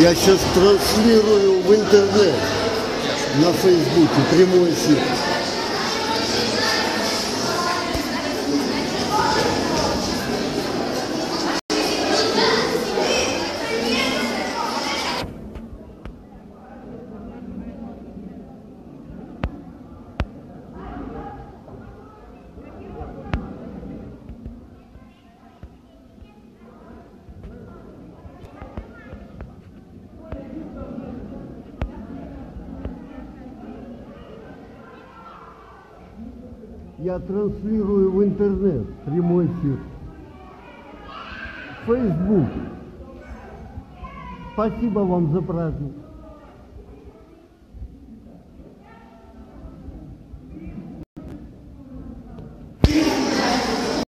Я сейчас транслирую в интернет на Фейсбуке прямой эфир. Я транслирую в интернет прямой эфир. Facebook. Спасибо вам за праздник.